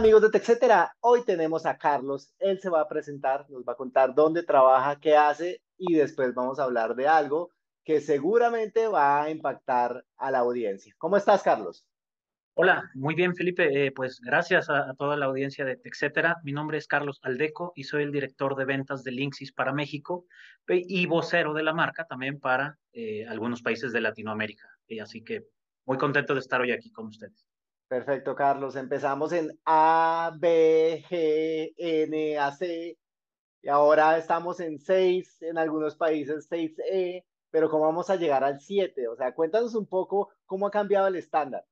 amigos de TechCetera, hoy tenemos a Carlos, él se va a presentar, nos va a contar dónde trabaja, qué hace y después vamos a hablar de algo que seguramente va a impactar a la audiencia. ¿Cómo estás, Carlos? Hola, muy bien, Felipe. Pues gracias a toda la audiencia de TechCetera. Mi nombre es Carlos Aldeco y soy el director de ventas de Linksys para México y vocero de la marca también para algunos países de Latinoamérica. Y así que muy contento de estar hoy aquí con ustedes. Perfecto, Carlos. Empezamos en A, B, G, N, A, C y ahora estamos en 6, en algunos países 6E, pero ¿cómo vamos a llegar al 7? O sea, cuéntanos un poco cómo ha cambiado el estándar.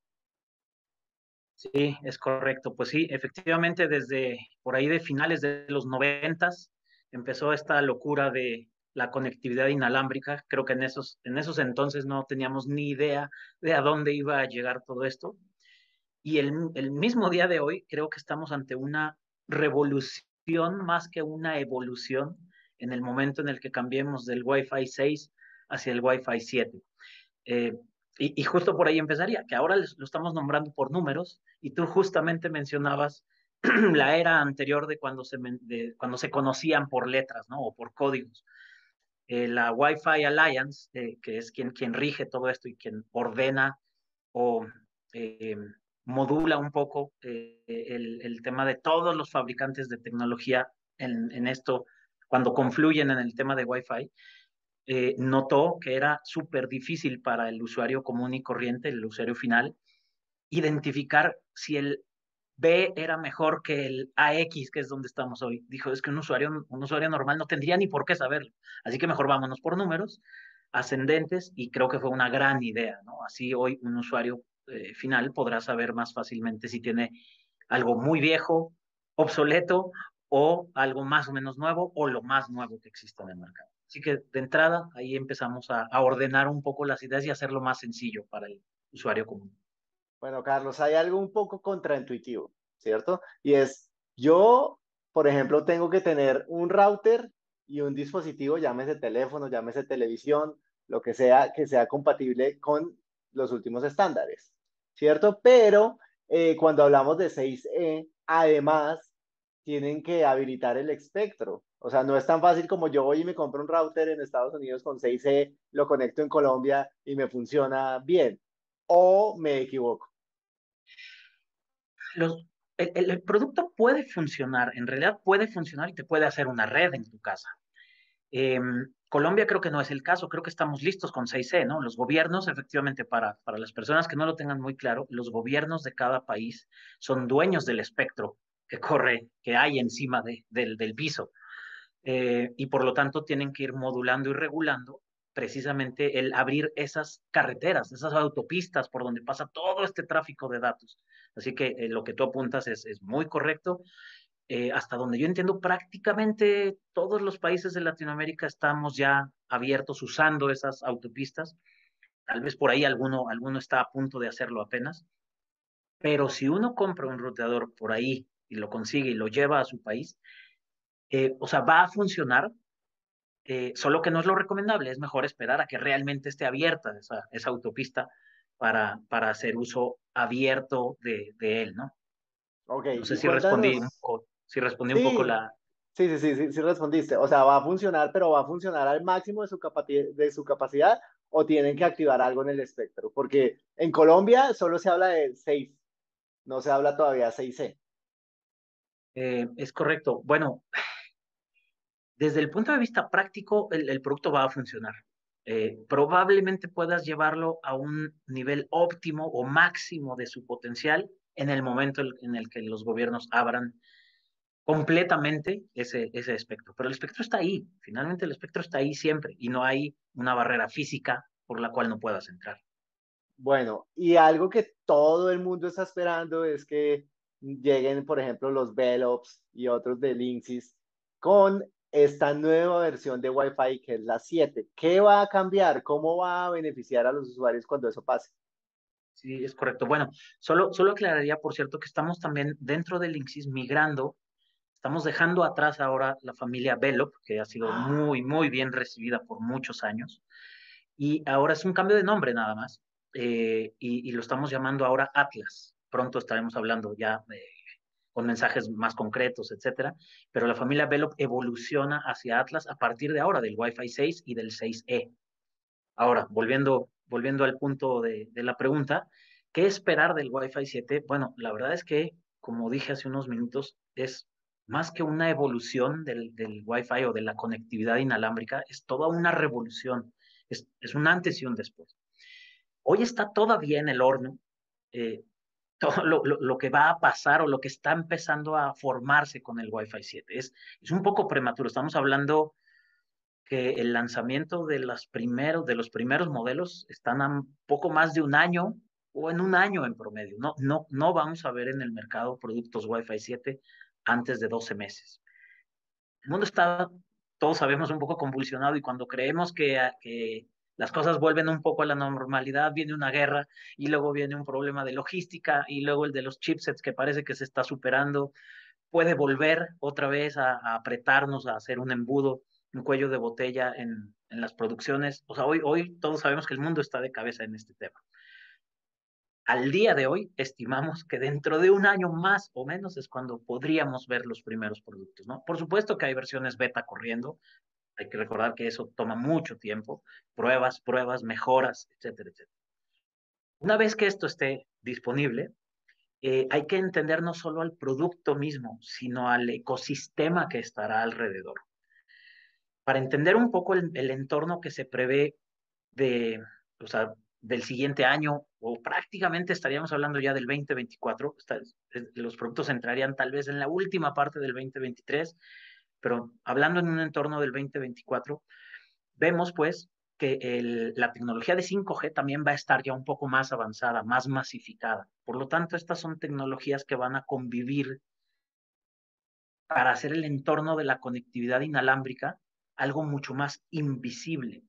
Sí, es correcto. Pues sí, efectivamente, desde por ahí de finales de los noventas empezó esta locura de la conectividad inalámbrica. Creo que en esos entonces no teníamos ni idea de a dónde iba a llegar todo esto. Y el mismo día de hoy creo que estamos ante una revolución más que una evolución en el momento en el que cambiemos del Wi-Fi 6 hacia el Wi-Fi 7. Eh, y justo por ahí empezaría, que ahora lo estamos nombrando por números y tú justamente mencionabas la era anterior de cuando se conocían por letras, ¿no? O por códigos. La Wi-Fi Alliance, que es quien rige todo esto y quien ordena o eh, modula un poco el tema de todos los fabricantes de tecnología en esto, cuando confluyen en el tema de Wi-Fi, notó que era súper difícil para el usuario común y corriente, el usuario final, identificar si el B era mejor que el AX, que es donde estamos hoy. Dijo, es que un usuario normal no tendría ni por qué saberlo. Así que mejor vámonos por números ascendentes y creo que fue una gran idea, ¿no? Así hoy un usuario final podrá saber más fácilmente si tiene algo muy viejo, obsoleto o algo más o menos nuevo o lo más nuevo que exista en el mercado. Así que de entrada ahí empezamos a ordenar un poco las ideas y hacerlo más sencillo para el usuario común. Bueno, Carlos, hay algo un poco contraintuitivo, ¿cierto? Y es, yo, por ejemplo, tengo que tener un router y un dispositivo, llámese teléfono, llámese televisión, lo que sea compatible con los últimos estándares, ¿cierto? Pero cuando hablamos de 6E, además, tienen que habilitar el espectro. O sea, no es tan fácil como yo voy y me compro un router en Estados Unidos con 6E, lo conecto en Colombia y me funciona bien. ¿O me equivoco? Los, el producto puede funcionar, en realidad puede funcionar y te puede hacer una red en tu casa. Eh, Colombia creo que no es el caso, creo que estamos listos con 6C, ¿no? Los gobiernos, efectivamente, para las personas que no lo tengan muy claro, los gobiernos de cada país son dueños del espectro que corre, que hay encima del piso. Y por lo tanto tienen que ir modulando y regulando precisamente el abrir esas carreteras, esas autopistas por donde pasa todo este tráfico de datos. Así que lo que tú apuntas es muy correcto. Hasta donde yo entiendo, prácticamente todos los países de Latinoamérica estamos ya abiertos usando esas autopistas. Tal vez por ahí alguno está a punto de hacerlo apenas. Pero si uno compra un ruteador por ahí y lo consigue y lo lleva a su país, o sea, va a funcionar, solo que no es lo recomendable, es mejor esperar a que realmente esté abierta esa autopista para hacer uso abierto de él, ¿no? Ok, No sé y si respondí un cuéntanos. poco, si respondí un poco Sí, la... sí respondiste. O sea, va a funcionar, pero va a funcionar al máximo de su capacidad o tienen que activar algo en el espectro. Porque en Colombia solo se habla de 6, no se habla todavía 6C. Es correcto. Bueno, desde el punto de vista práctico, el producto va a funcionar. Probablemente puedas llevarlo a un nivel óptimo o máximo de su potencial en el momento en el que los gobiernos abran completamente ese espectro. Pero el espectro está ahí, finalmente el espectro está ahí siempre y no hay una barrera física por la cual no puedas entrar. Bueno, y algo que todo el mundo está esperando es que lleguen, por ejemplo, los Velops y otros de Linksys con esta nueva versión de Wi-Fi que es la 7. ¿Qué va a cambiar? ¿Cómo va a beneficiar a los usuarios cuando eso pase? Sí, es correcto. Bueno, solo aclararía, por cierto, que estamos también dentro del Linksys migrando. Estamos dejando atrás ahora la familia Velop, que ha sido muy, muy bien recibida por muchos años, y ahora es un cambio de nombre nada más, y lo estamos llamando ahora Atlas. Pronto estaremos hablando ya con mensajes más concretos, etcétera. Pero la familia Velop evoluciona hacia Atlas a partir de ahora, del Wi-Fi 6 y del 6E. Ahora, volviendo al punto de la pregunta, ¿qué esperar del Wi-Fi 7? Bueno, la verdad es que, como dije hace unos minutos, es más que una evolución del Wi-Fi o de la conectividad inalámbrica, es toda una revolución, es un antes y un después. Hoy está todavía en el horno eh, todo lo que va a pasar o lo que está empezando a formarse con el Wi-Fi 7. Es un poco prematuro, estamos hablando que el lanzamiento de los primeros modelos están a un poco más de un año o en un año en promedio. No vamos a ver en el mercado productos Wi-Fi 7 antes de 12 meses. El mundo está, todos sabemos, un poco convulsionado y cuando creemos que las cosas vuelven un poco a la normalidad, viene una guerra y luego viene un problema de logística y luego el de los chipsets que parece que se está superando, puede volver otra vez a apretarnos, a hacer un embudo, un cuello de botella en las producciones. O sea, hoy todos sabemos que el mundo está de cabeza en este tema. Al día de hoy, estimamos que dentro de un año más o menos es cuando podríamos ver los primeros productos, ¿no? Por supuesto que hay versiones beta corriendo, hay que recordar que eso toma mucho tiempo, pruebas, mejoras, etcétera, etcétera. Una vez que esto esté disponible, hay que entender no solo al producto mismo, sino al ecosistema que estará alrededor. Para entender un poco el entorno que se prevé de, o sea, del siguiente año, o prácticamente estaríamos hablando ya del 2024, los productos entrarían tal vez en la última parte del 2023, pero hablando en un entorno del 2024, vemos pues que la tecnología de 5G también va a estar ya un poco más avanzada, más masificada. Por lo tanto, estas son tecnologías que van a convivir para hacer el entorno de la conectividad inalámbrica algo mucho más invisible.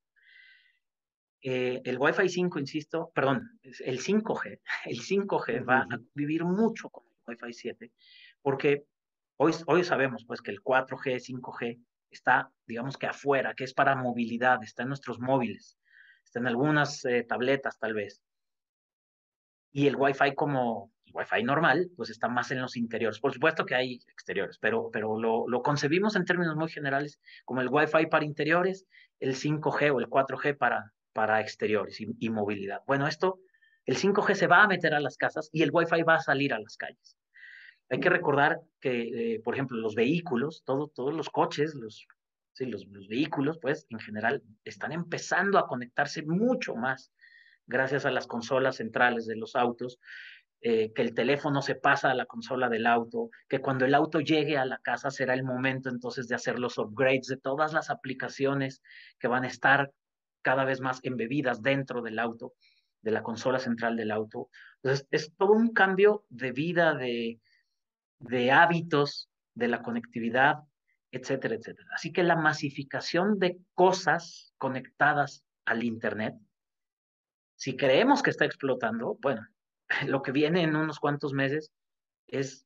El Wi-Fi 5, insisto, perdón, el 5G, el 5G va a vivir mucho con el Wi-Fi 7, porque hoy sabemos pues que el 4G, 5G está, digamos que afuera, que es para movilidad, está en nuestros móviles, está en algunas tabletas tal vez, y el Wi-Fi como el Wi-Fi normal, pues está más en los interiores. Por supuesto que hay exteriores, pero lo concebimos en términos muy generales como el Wi-Fi para interiores, el 5G o el 4G para exteriores y movilidad. Bueno, el 5G se va a meter a las casas y el Wi-Fi va a salir a las calles. Hay que recordar que, por ejemplo, los vehículos, todos los coches, sí, los vehículos, pues, en general, están empezando a conectarse mucho más gracias a las consolas centrales de los autos, que el teléfono se pasa a la consola del auto, que cuando el auto llegue a la casa será el momento entonces de hacer los upgrades de todas las aplicaciones que van a estar cada vez más embebidas dentro del auto, de la consola central del auto. Entonces, es todo un cambio de vida, de hábitos, de la conectividad, etcétera, etcétera. Así que la masificación de cosas conectadas al Internet, si creemos que está explotando, bueno, lo que viene en unos cuantos meses es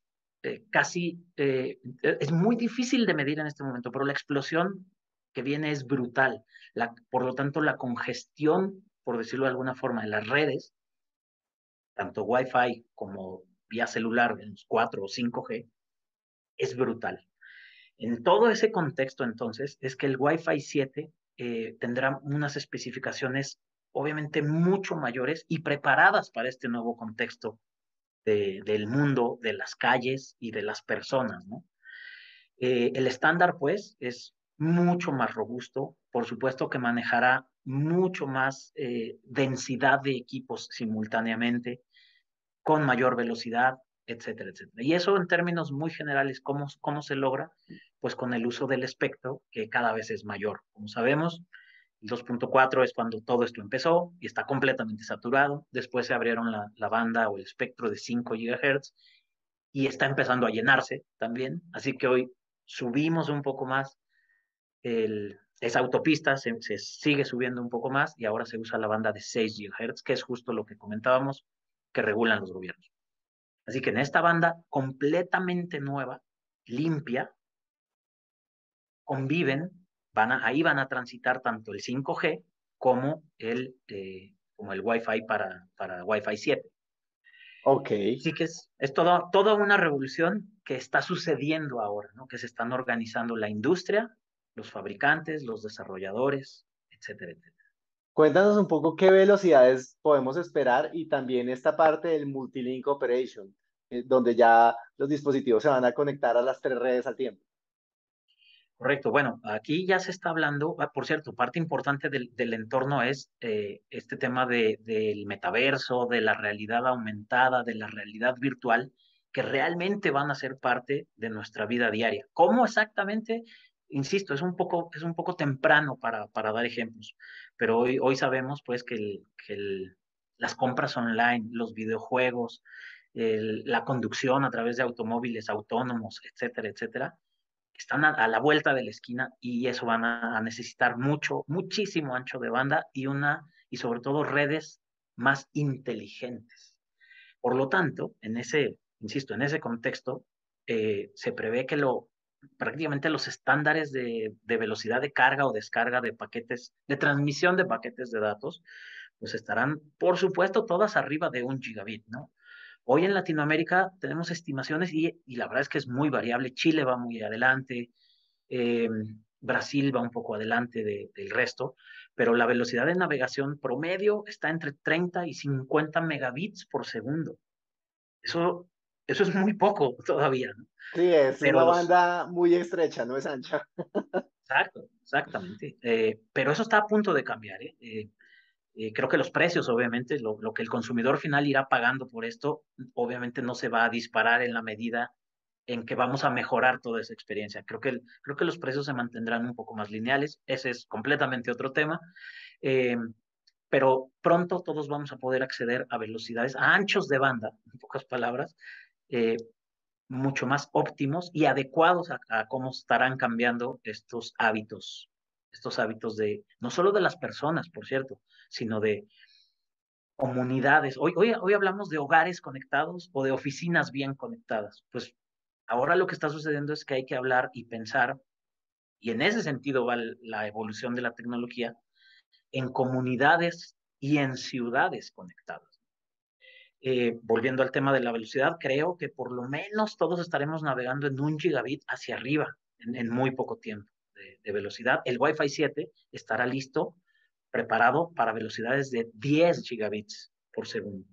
es muy difícil de medir en este momento, pero la explosión que viene es brutal. Por lo tanto, la congestión, por decirlo de alguna forma, de las redes, tanto Wi-Fi como vía celular en los 4 o 5G, es brutal. En todo ese contexto, entonces, es que el Wi-Fi 7 tendrá unas especificaciones obviamente mucho mayores y preparadas para este nuevo contexto del mundo, de las calles y de las personas, ¿no? El estándar, pues, es mucho más robusto, por supuesto que manejará mucho más densidad de equipos simultáneamente, con mayor velocidad, etcétera, etcétera. Y eso en términos muy generales, ¿cómo se logra? Pues con el uso del espectro, que cada vez es mayor. Como sabemos, el 2.4 es cuando todo esto empezó y está completamente saturado. Después se abrieron la banda o el espectro de 5 GHz y está empezando a llenarse también. Así que hoy subimos un poco más esa autopista, se sigue subiendo un poco más y ahora se usa la banda de 6 GHz, que es justo lo que comentábamos que regulan los gobiernos. Así que en esta banda completamente nueva, limpia, conviven, ahí van a transitar tanto el 5G como el Wi-Fi para Wi-Fi 7. Ok. Sí que es toda una revolución que está sucediendo ahora, ¿no? Que se están organizando la industria, los fabricantes, los desarrolladores, etcétera, etcétera. Cuéntanos un poco qué velocidades podemos esperar y también esta parte del Multilink Operation, donde ya los dispositivos se van a conectar a las tres redes al tiempo. Correcto. Bueno, aquí ya se está hablando, por cierto, parte importante del entorno es este tema del metaverso, de la realidad aumentada, de la realidad virtual, que realmente van a ser parte de nuestra vida diaria. ¿Cómo exactamente? Insisto, es un poco temprano para dar ejemplos, pero hoy sabemos pues las compras online, los videojuegos, la conducción a través de automóviles autónomos, etcétera, etcétera, están a la vuelta de la esquina y eso van a necesitar muchísimo ancho de banda y sobre todo redes más inteligentes. Por lo tanto, insisto, en ese contexto, se prevé que prácticamente los estándares de velocidad de carga o descarga de paquetes, de transmisión de paquetes de datos, pues estarán, por supuesto, todas arriba de 1 gigabit, ¿no? Hoy en Latinoamérica tenemos estimaciones y la verdad es que es muy variable. Chile va muy adelante, eh, Brasil va un poco adelante del resto, pero la velocidad de navegación promedio está entre 30 y 50 megabits por segundo. Eso, eso es muy poco todavía, ¿no? Sí, es Pero una banda muy estrecha, no es ancha. exacto, exactamente. Pero eso está a punto de cambiar, ¿eh? Creo que los precios, obviamente, lo que el consumidor final irá pagando por esto, obviamente no se va a disparar en la medida en que vamos a mejorar toda esa experiencia. Creo que los precios se mantendrán un poco más lineales. Ese es completamente otro tema. Eh, pero pronto todos vamos a poder acceder a velocidades, a anchos de banda, en pocas palabras, eh, mucho más óptimos y adecuados a cómo estarán cambiando estos hábitos de, no solo de las personas, por cierto, sino de comunidades. Hoy hablamos de hogares conectados o de oficinas bien conectadas. Pues ahora lo que está sucediendo es que hay que hablar y pensar, y en ese sentido va la evolución de la tecnología, en comunidades y en ciudades conectadas. Volviendo al tema de la velocidad, creo que por lo menos todos estaremos navegando en 1 gigabit hacia arriba en muy poco tiempo de velocidad. El Wi-Fi 7 estará listo, preparado para velocidades de 10 gigabits por segundo.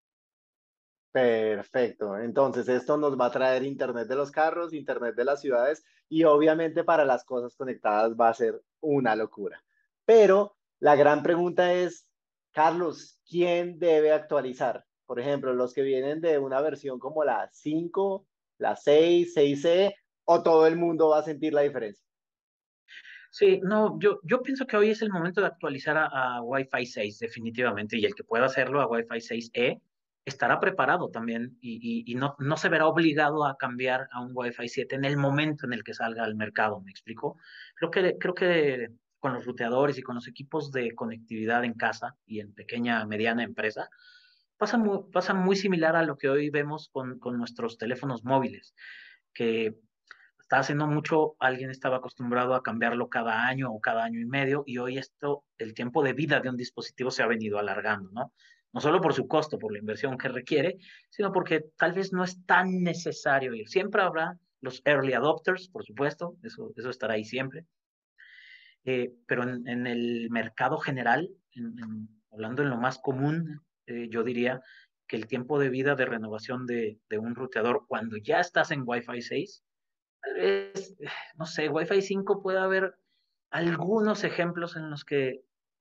Perfecto. Entonces, esto nos va a traer Internet de los carros, Internet de las ciudades y obviamente para las cosas conectadas va a ser una locura. Pero la gran pregunta es, Carlos, ¿quién debe actualizar? Por ejemplo, los que vienen de una versión como la 5, la 6, 6E, o todo el mundo va a sentir la diferencia. Sí, no, yo pienso que hoy es el momento de actualizar a Wi-Fi 6, definitivamente, y el que pueda hacerlo a Wi-Fi 6E estará preparado también y no se verá obligado a cambiar a un Wi-Fi 7 en el momento en el que salga al mercado, ¿me explico? Creo que con los ruteadores y con los equipos de conectividad en casa y en pequeña, mediana empresa, pasa muy similar a lo que hoy vemos con nuestros teléfonos móviles, que hasta hace no mucho alguien estaba acostumbrado a cambiarlo cada año o cada año y medio y hoy el tiempo de vida de un dispositivo se ha venido alargando, ¿no? No solo por su costo, por la inversión que requiere, sino porque tal vez no es tan necesario ir. Siempre habrá los early adopters, por supuesto, eso estará ahí siempre, pero en el mercado general, hablando en lo más común, yo diría que el tiempo de vida de renovación de un ruteador cuando ya estás en Wi-Fi 6 tal vez, no sé, Wi-Fi 5 puede haber algunos ejemplos en los que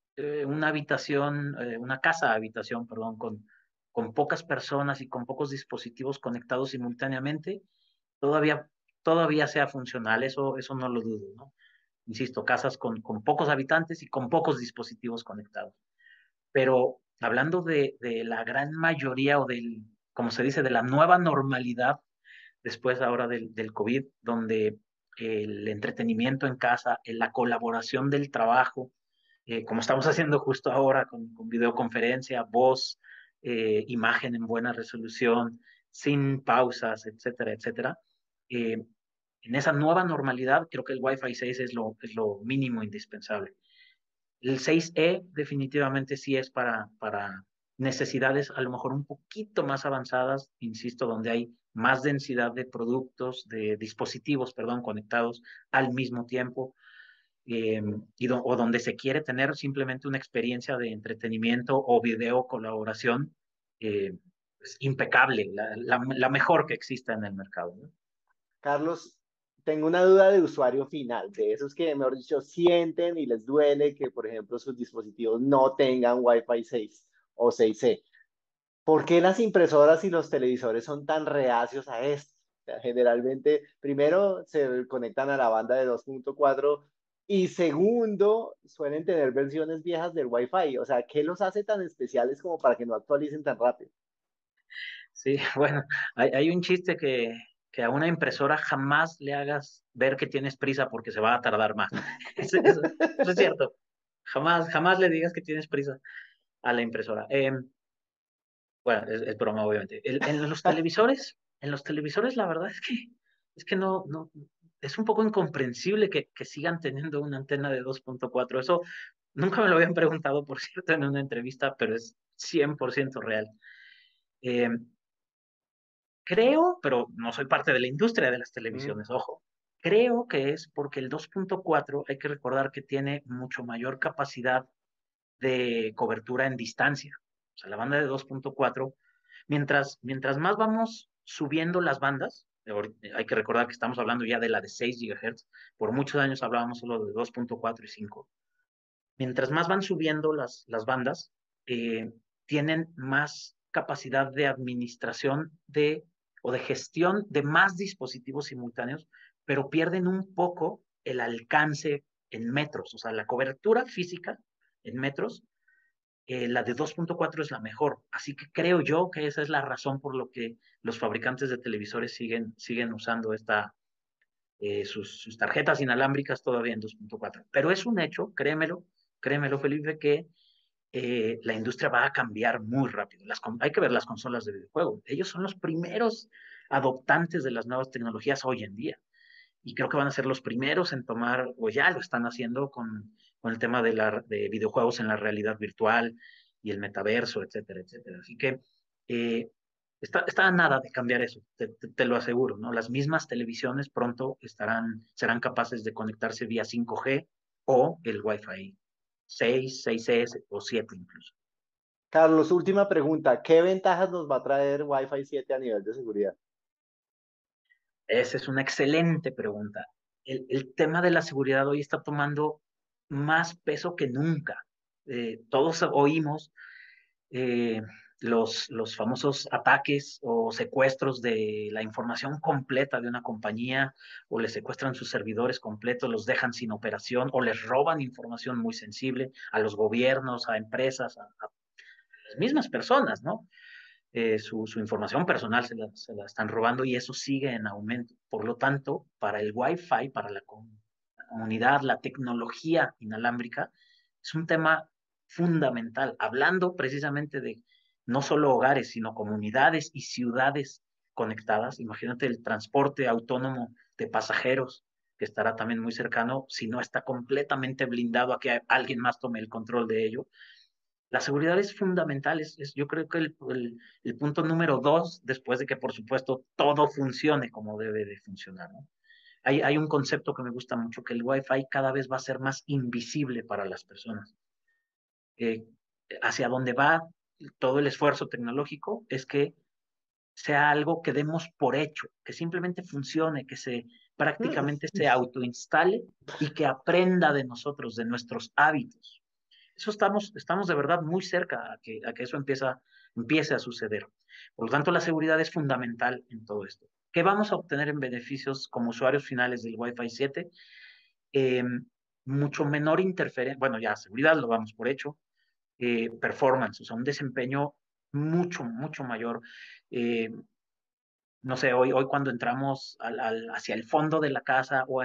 una casa habitación, perdón, con pocas personas y con pocos dispositivos conectados simultáneamente, todavía, todavía sea funcional, eso no lo dudo, ¿no? Insisto, casas con pocos habitantes y con pocos dispositivos conectados. Pero hablando de la gran mayoría o como se dice, de la nueva normalidad después ahora del COVID, donde el entretenimiento en casa, la colaboración del trabajo, como estamos haciendo justo ahora con videoconferencia, voz, imagen en buena resolución, sin pausas, etcétera, etcétera. Eh, en esa nueva normalidad, creo que el Wi-Fi 6 es lo mínimo indispensable. El 6E definitivamente sí es para necesidades a lo mejor un poquito más avanzadas, insisto, donde hay más densidad de productos, de dispositivos, perdón, conectados al mismo tiempo, o donde se quiere tener simplemente una experiencia de entretenimiento o video colaboración pues, impecable, la mejor que exista en el mercado, ¿no? Carlos, tengo una duda de usuario final, de esos que, mejor dicho, sienten y les duele que, por ejemplo, sus dispositivos no tengan Wi-Fi 6 o 6E. ¿Por qué las impresoras y los televisores son tan reacios a esto? O sea, generalmente, primero, se conectan a la banda de 2.4 y segundo, suelen tener versiones viejas del Wi-Fi. O sea, ¿qué los hace tan especiales como para que no actualicen tan rápido? Sí, bueno, hay un chiste que a una impresora jamás le hagas ver que tienes prisa porque se va a tardar más. Eso es cierto. Jamás le digas que tienes prisa a la impresora. Bueno, es broma, obviamente. En los televisores, la verdad es que no, es un poco incomprensible que sigan teniendo una antena de 2.4. Eso nunca me lo habían preguntado, por cierto, en una entrevista, pero es 100% real. Eh, Creo, pero no soy parte de la industria de las Mm. televisiones, ojo. Creo que es porque el 2.4 hay que recordar que tiene mucho mayor capacidad de cobertura en distancia. O sea, la banda de 2.4, mientras más vamos subiendo las bandas, hay que recordar que estamos hablando ya de la de 6 GHz, por muchos años hablábamos solo de 2.4 y 5. Mientras más van subiendo las bandas, tienen más capacidad de administración o de gestión de más dispositivos simultáneos, pero pierden un poco el alcance en metros, o sea, la cobertura física en metros, la de 2.4 es la mejor. Así que creo yo que esa es la razón por lo que los fabricantes de televisores siguen usando sus tarjetas inalámbricas todavía en 2.4. Pero es un hecho, créemelo, Felipe, que la industria va a cambiar muy rápido. Hay que ver las consolas de videojuegos. Ellos son los primeros adoptantes de las nuevas tecnologías hoy en día. Y creo que van a ser los primeros en tomar, o ya lo están haciendo con el tema de videojuegos en la realidad virtual y el metaverso, etcétera, etcétera. Así que eh, está a nada de cambiar eso, te lo aseguro, ¿no? Las mismas televisiones pronto serán capaces de conectarse vía 5G o el Wi-Fi 6, 6S o 7 incluso. Carlos, última pregunta. ¿Qué ventajas nos va a traer Wi-Fi 7 a nivel de seguridad? Esa es una excelente pregunta. El tema de la seguridad hoy está tomando más peso que nunca. Todos oímos eh, los famosos ataques o secuestros de la información completa de una compañía, o les secuestran sus servidores completos, los dejan sin operación, o les roban información muy sensible a los gobiernos, a empresas, a las mismas personas, ¿no? Su información personal se la están robando y eso sigue en aumento. Por lo tanto, para el Wi-Fi, para la comunidad, la tecnología inalámbrica, es un tema fundamental, hablando precisamente de no solo hogares, sino comunidades y ciudades conectadas. Imagínate el transporte autónomo de pasajeros, que estará también muy cercano, si no está completamente blindado a que alguien más tome el control de ello. La seguridad es fundamental, yo creo que el punto número dos, después de que, por supuesto, todo funcione como debe de funcionar, ¿no? Hay un concepto que me gusta mucho, que el Wi-Fi cada vez va a ser más invisible para las personas. Eh, Hacia donde va todo el esfuerzo tecnológico es que sea algo que demos por hecho, que simplemente funcione, que prácticamente se autoinstale y que aprenda de nosotros, de nuestros hábitos. Eso estamos de verdad muy cerca a que eso empiece a suceder. Por lo tanto, la seguridad es fundamental en todo esto. ¿Qué vamos a obtener en beneficios como usuarios finales del Wi-Fi 7? Eh, Mucho menor interferencia, bueno, ya seguridad lo damos por hecho, performance, o sea, un desempeño mucho mayor. Eh, no sé, hoy cuando entramos hacia el fondo de la casa o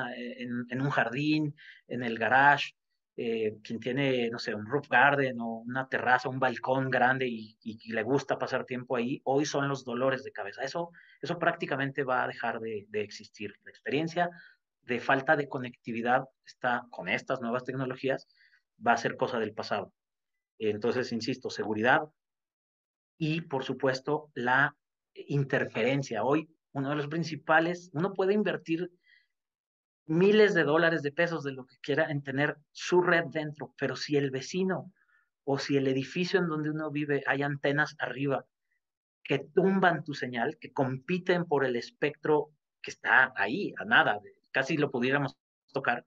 en un jardín, en el garage, quien tiene, no sé, un roof garden o una terraza, un balcón grande y le gusta pasar tiempo ahí, hoy son los dolores de cabeza. Eso prácticamente va a dejar de existir. La experiencia de falta de conectividad con estas nuevas tecnologías va a ser cosa del pasado. Entonces, insisto, seguridad y, por supuesto, la interferencia. Hoy, uno de los principales, uno puede invertir miles de dólares, de pesos, de lo que quiera en tener su red dentro, pero si el vecino o si el edificio en donde uno vive hay antenas arriba que tumban tu señal, que compiten por el espectro que está ahí, a nada, casi lo pudiéramos tocar,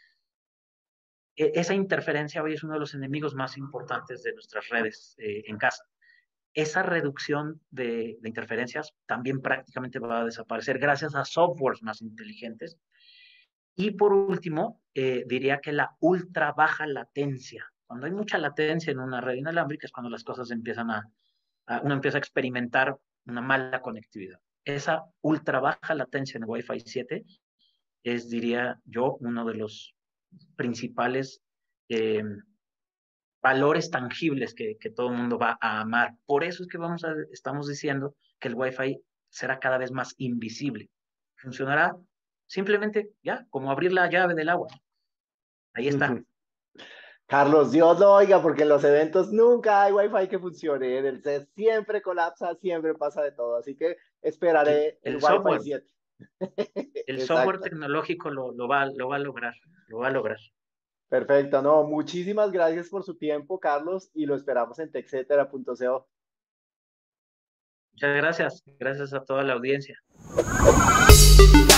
esa interferencia hoy es uno de los enemigos más importantes de nuestras redes en casa. Esa reducción de interferencias también prácticamente va a desaparecer gracias a softwares más inteligentes. Y por último, diría que la ultra baja latencia. Cuando hay mucha latencia en una red inalámbrica es cuando las cosas empiezan uno empieza a experimentar una mala conectividad. Esa ultra baja latencia en Wi-Fi 7 es, diría yo, uno de los principales eh, valores tangibles que todo el mundo va a amar. Por eso es que estamos diciendo que el Wi-Fi será cada vez más invisible. Funcionará simplemente ya, como abrir la llave del agua. Ahí está. Carlos, Dios lo oiga, porque en los eventos nunca hay wifi que funcione. En el set siempre colapsa, siempre pasa de todo. Así que esperaré el El Wi-Fi software, 7. el software Exacto. tecnológico lo va a lograr, lo va a lograr. Perfecto. No, muchísimas gracias por su tiempo, Carlos, y lo esperamos en texetera.co. Muchas gracias. Gracias a toda la audiencia.